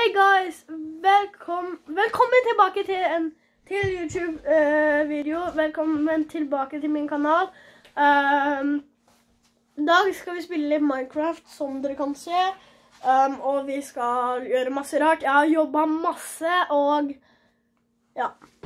Hey guys, velkommen tilbake til YouTube-video. Velkommen tilbake til min kanal. I dag skal vi spille litt Minecraft, som dere kan se. Og vi skal gjøre masse rart. Jeg har jobbet masse, og ja.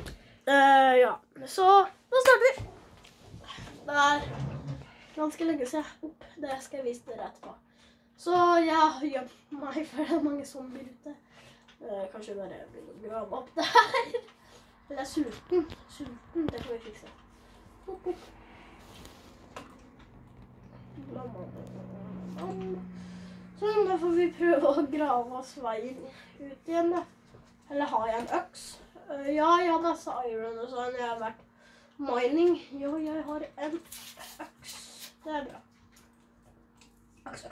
Så nå starter vi. Det er ganske lenge siden opp. Det skal jeg vise dere etterpå. Så jeg har gjemt meg, for det er mange zombier ute. Kanskje bare begynne å grave opp der. Eller jeg er sulten. Det kan vi fikse. Hopp. Så da får vi prøve å grave oss veien ut igjen da. Eller har jeg en øks? Ja, jeg har masse iron og sånn. Jeg har vært mining. Jo, jeg har en øks. Det er bra. Øks.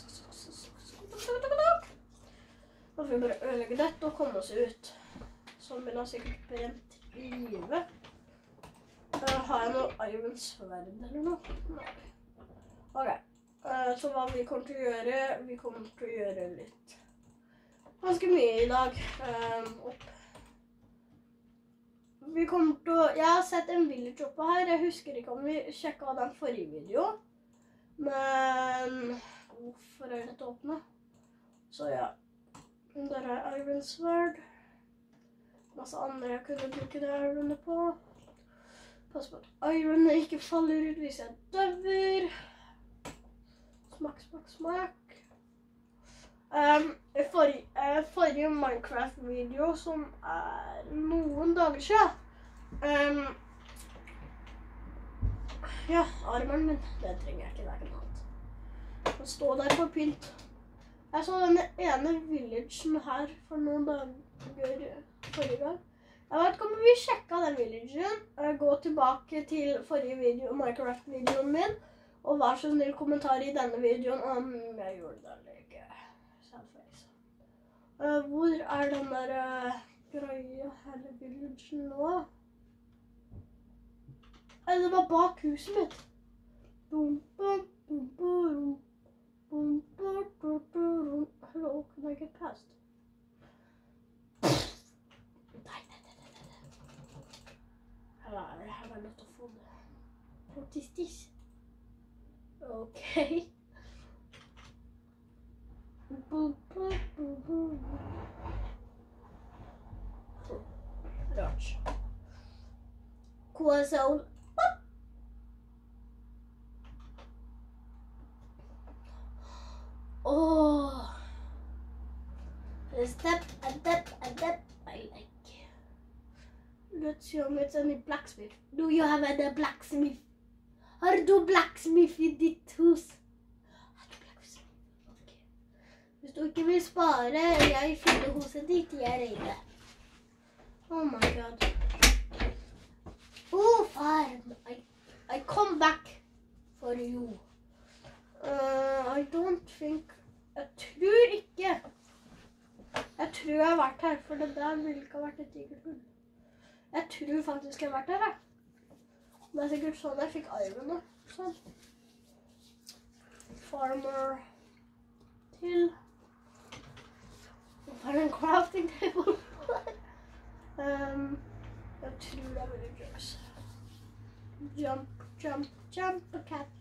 Da får vi bare ødelegge dette og komme oss ut. Zombien har sikkert brent i livet. Har jeg noe iron sverd eller noe? Nei. Ok, så hva vi kommer til å gjøre? Vi kommer til å gjøre litt ganske mye i dag. Jeg har sett en village oppe her. Jeg husker ikke om vi sjekket den forrige video. Men hvorfor er dette åpnet? Så ja, der er iron sverd. Masse andre jeg kunne bruke det ironet på. Pass på at ironet ikke faller ut hvis jeg døver. Smakk. Forrige Minecraft-video, som er noen dager siden. Ja, armen min, det trenger jeg ikke, det er ikke noe annet. Den står der på pynt. Jeg så denne ene villagen her for noen dager forrige gang. Jeg vet ikke om vi sjekket den villagen. Gå tilbake til forrige video, Minecraft-videoen min, og vær så snill kommentar i denne videoen om jeg gjorde det eller ikke. Hvor er den der greia hele villagen nå? Det var bak huset mitt. Hello, can I get past? Nei. Her var nødt til å få det. What is this? Okay. Rart. Quasol. Oh, a step, I like. Let's see om it's any blacksmith. Do you have any blacksmith? Har du blacksmith i ditt hus? Har du blacksmith? Ok. Hvis du ikke vil spare, jeg finner huset ditt, jeg regner. Oh my god. Oh, farm. I come back for you. I don't think. Jeg tror ikke. Jeg tror jeg har vært her, for det der ville ikke ha vært et tigerhull. Jeg tror faktisk jeg har vært her. Det er sikkert sånn jeg fikk iron da. Sånn. Farmer til. Hva er det en crafting table? Jeg tror det er veldig gøy. Jump, a cat.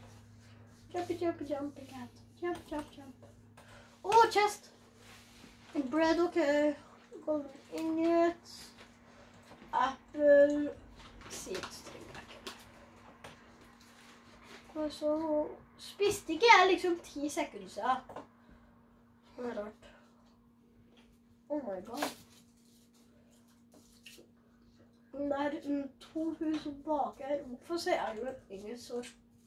Jump, cat. Jump. Oh, chest. Bread, okay. Golden ingots. Apple. Seeds, trenger jeg ikke. Og så spiste ikke jeg liksom 10 sekunder siden. Det er rart. Oh my god. Det er 2 hus bak her. Hvorfor ser jeg jo ingen så...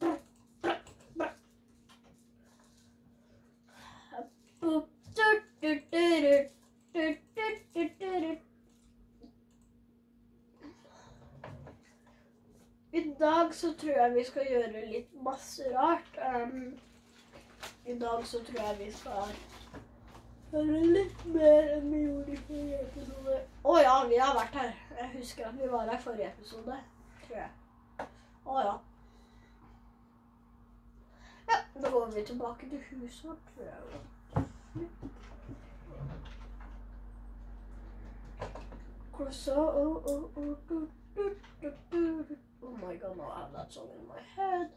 I dag så tror jeg vi skal gjøre litt masse rart. I dag så tror jeg vi skal gjøre litt mer enn vi gjorde i forrige episode. Ja, vi har vært her. Jeg husker at vi var her i forrige episode, tror jeg. Ja. Ja, da går vi tilbake til huset vårt, tror jeg. Croissant. Oh my god, now I have that song in my head.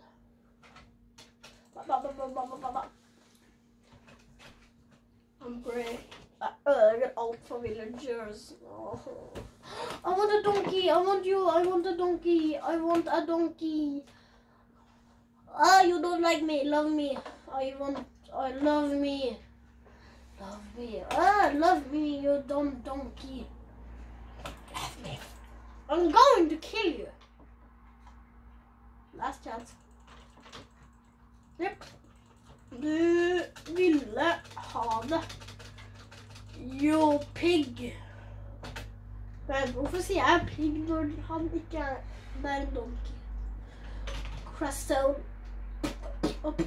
I'm great. I get out for villagers. Oh. I want a donkey. I want you. I want a donkey. I want a donkey. Ah, you don't like me. Love me. I love me. Love me. Ah, love me, you dumb donkey. Love me. I'm going to kill you. Last chance. Yep. Du ville ha det. You pig. Men hvorfor sier jeg pig når han ikke er en donkey? Crystal. Up.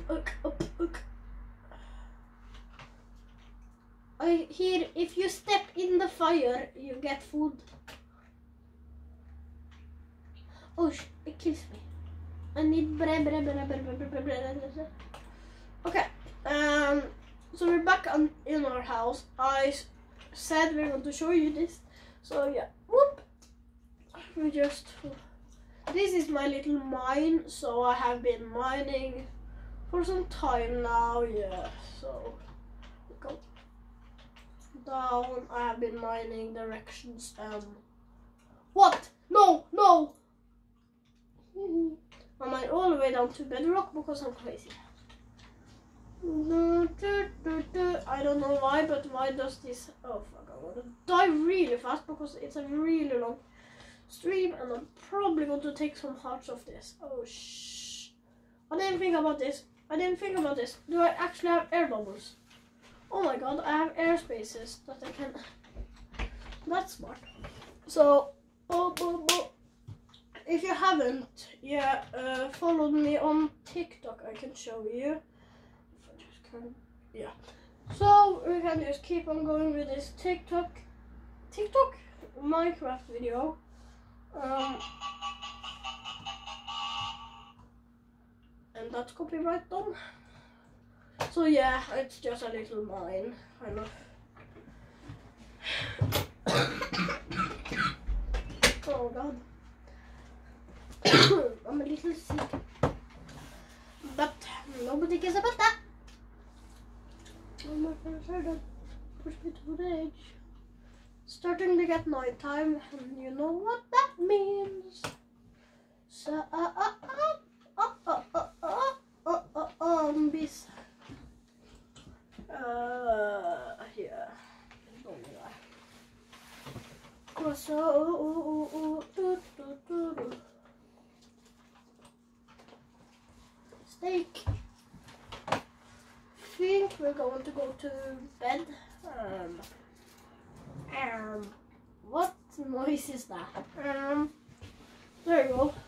I hear if you step in the fire, you get food. Oh, it kills me. I need bread. Okay, so we're back in our house. I said we're going to show you this. So yeah, whoop. This is my little mine. So I have been mining for some time now. Yeah, so go down. I have been mining directions. What? No. I mine all the way down to bedrock because I'm crazy. I don't know why, but why does this? Oh fuck! I want to die really fast because it's a really long stream, and I'm probably going to take some hearts of this. Oh shh! I didn't think about this. Do I actually have air bubbles? Oh my god! I have air spaces that I can. That's smart. So, if you haven't, followed me on TikTok, I can show you. Yeah, so we can just keep on going with this TikTok Minecraft video. And that's copyright done. So yeah, it's just a little mine, kind of. Oh god. I'm a little sick. But nobody cares about that. Oh my god, that pushed me to the edge. Starting to get night time, and you know what that means. So, zombies. Yeah. Steak. Think we're going to go to bed. What noise is that? There you go.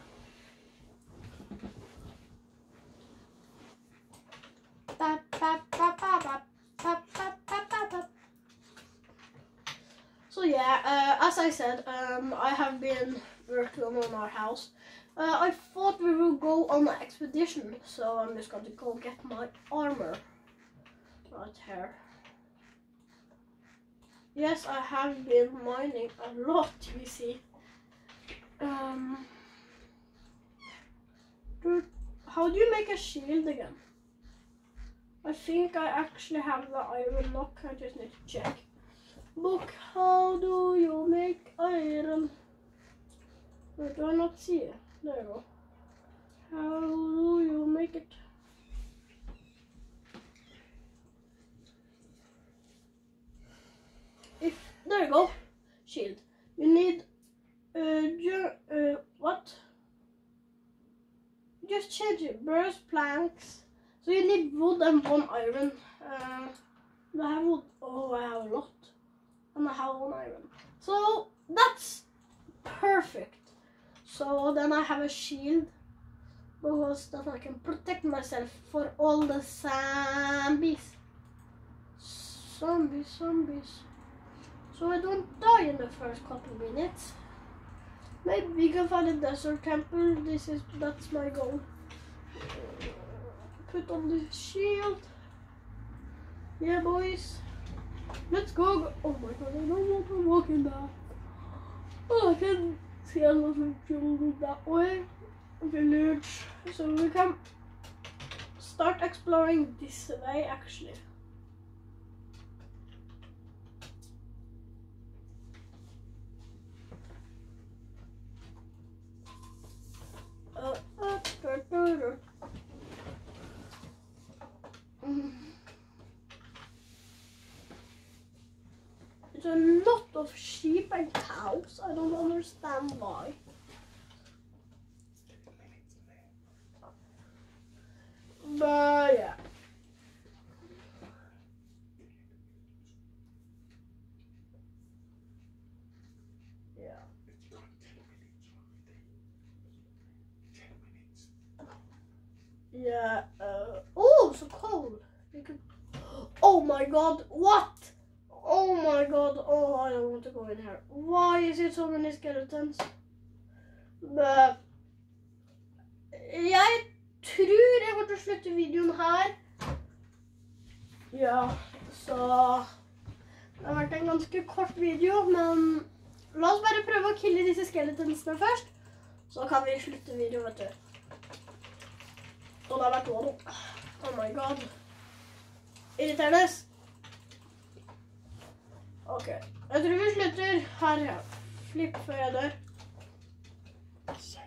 So yeah, as I said, I have been working on our house. I thought we would go on an expedition, so I'm just going to go get my armor right here. Yes, I have been mining a lot, you see. How do you make a shield again? I think I actually have the iron lock, I just need to check. Book, how do you make iron? Where do I not see it? There you go. How do you make it? There you go. Shield. You need what? Just change it. Burst planks. So you need wood and 1 iron. Do I have wood? Oh, I have a lot. And I have 1 iron. So that's perfect. So then I have a shield, because then I can protect myself for all the zombies. Zombies. So I don't die in the first couple minutes. Maybe we can find a desert temple. That's my goal. Put on the shield. Yeah, boys. Let's go. Oh my god, I don't want to walk in that. see a lot of jungle that way. Village. So we can start exploring this way actually. There's a lot of sheep and cows. I don't understand why. But yeah. Yeah. Oh, so cold. You could. Oh my God! What? Oh my God! Oh, I don't want to go in here. Why is it so many skeletons? But jeg tror jeg kommer til å slutte videoen her. Ja, så det har vært en ganske kort video, men la oss bare prøve å kille disse skeletonsene først. Så kan vi slutte videoen, vet du. Og det har vært one. Oh my God. Irriterende. Ok, jeg tror vi slutter her. Flipp før jeg dør.